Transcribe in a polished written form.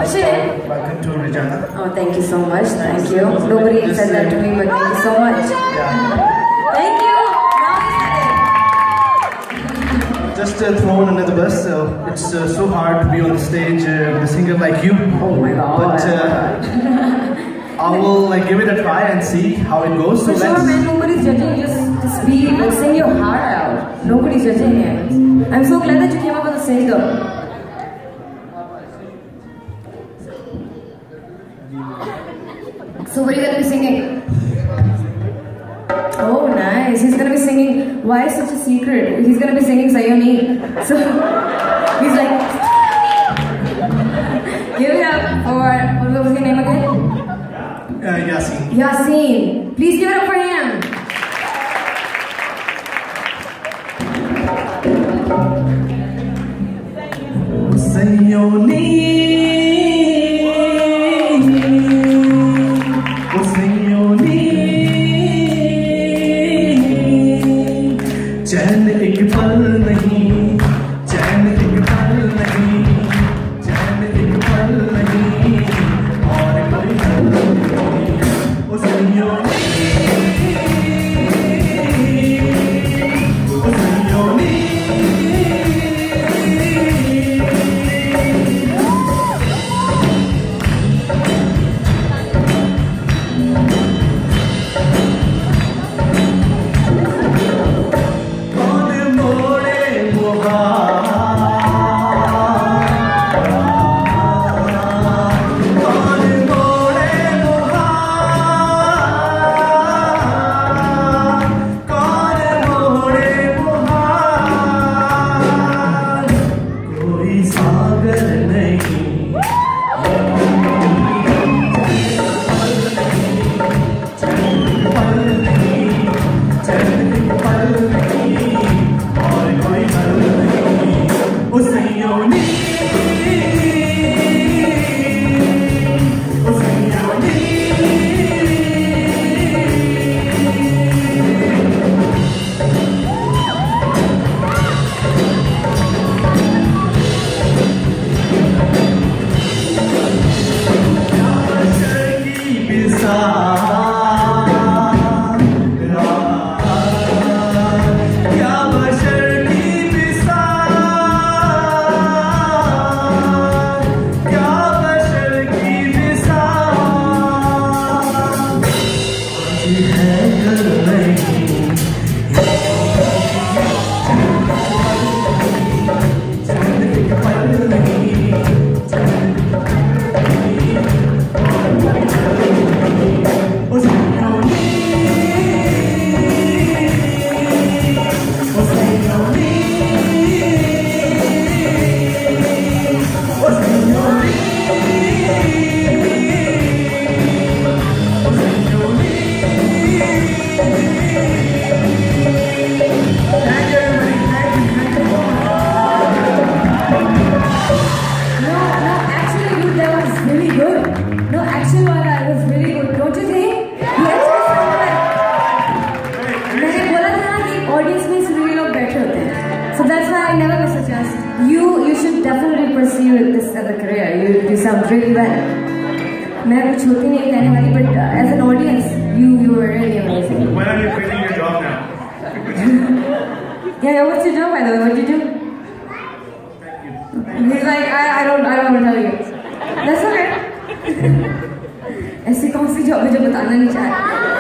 Yaseen. Welcome to Regina. Oh, thank you so much. Thank you. Nobody said that to me, but thank you so much. Thank you. Now Just thrown under the bus. It's so hard to be on the stage with a singer like you. Oh my God. But I will give it a try and see how it goes. For sure, man. Nobody's judging. Just be, sing your heart out. Nobody's judging it. I'm so glad that you came up on the stage, though. So what are you gonna be singing? Oh, nice. He's gonna be singing. Why such a secret? He's gonna be singing Sayoni. So he's like, give it up for, what was your name again? Yaseen. Yaseen. Please give it up for him. Sayoni. चैन एक पल नहीं, चैन एक पल नहीं, चैन एक पल नहीं, और कोई हल नहीं, ओ सयोनी, ओ सयोनी। Really well. मैं कुछ होती नहीं कहने वाली, but as an audience, you were really amazing. When are you quitting your job now? Yeah, what's your job by the way? What do you do? He's like, I don't want to tell you. That's okay. ऐसी कौन सी job है जो बताना नहीं चाहता?